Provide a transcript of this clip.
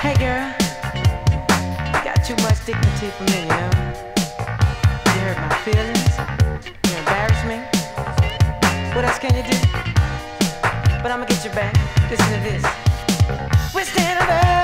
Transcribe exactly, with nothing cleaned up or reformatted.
Hey girl, you got too much dignity for me, you know. You hurt my feelings, you embarrass me. What else can you do? But I'ma get you back. Listen to this. We're standing up.